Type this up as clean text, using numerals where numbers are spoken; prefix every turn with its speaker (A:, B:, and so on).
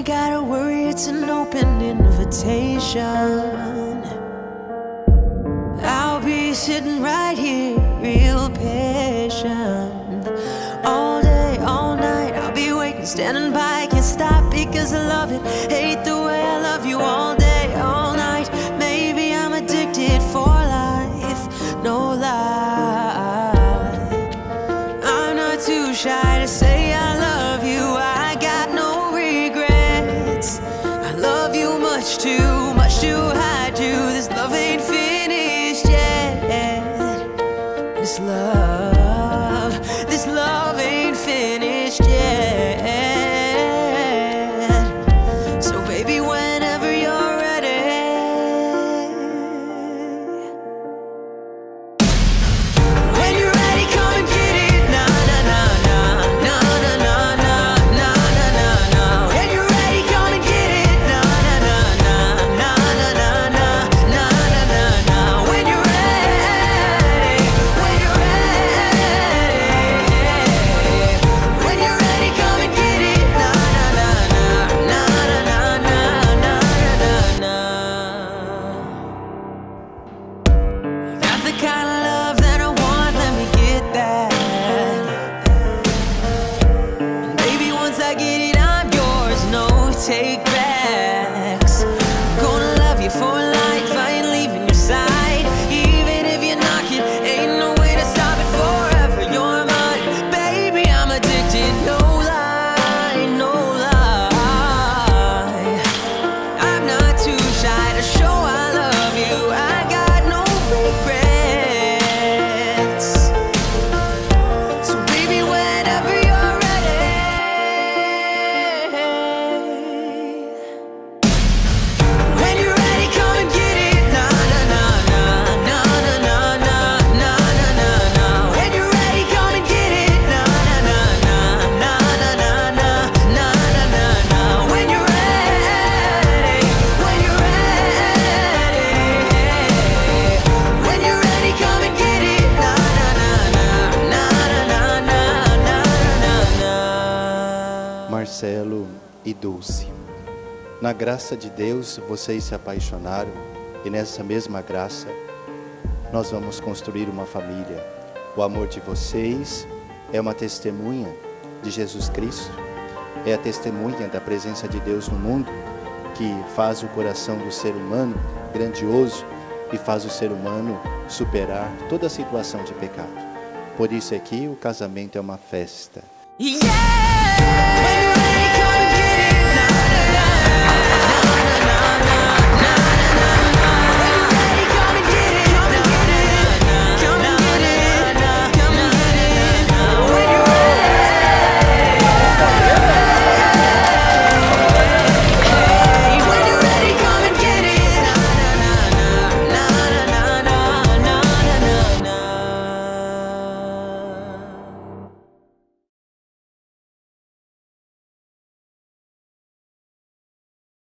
A: gotta worry, it's an open invitation. I'll be sitting right here, real patient. All day, all night, I'll be waiting, standing by, can't stop because I love it. Hate the way I love you all day, all night. Maybe I'm addicted for life, no lie. I'm not too shy to say I love you, I got no regrets. I love you much too hide to. This love ain't finished yet. This love ain't finished yet. So baby, whenever you're ready, when you're ready, come and get it. Na na na na na na na na na na na. When you're ready, come and get it. Na na na na na na na na na na na. When you're ready, when you're ready, come and get it. Na na na na na na na na na. Got the kind of love that I want, let me get that. And baby, once I get it, I'm yours, no take backs. I'm gonna love you for life, I ain't leaving your side. Even if you're knocking, ain't no way to stop it forever. You're mine, baby, I'm addicted, no lie, no lie. I'm not too shy to show I love you, I got no regrets. So baby, whenever you're ready, when you're ready, come and get it. Na na na na na na na na na na na. When you're ready, come and get it. Na na na na na na na na na na. When you're ready, when you're ready, when you're ready, come and get it. Na na na na na na na na.
B: Marcelo e Dulce. Na graça de Deus, vocês se apaixonaram e nessa mesma graça nós vamos construir uma família. O amor de vocês é uma testemunha de Jesus Cristo, é a testemunha da presença de Deus no mundo, que faz o coração do ser humano grandioso e faz o ser humano superar toda situação de pecado. Por isso é que o casamento é uma festa.
A: Yeah!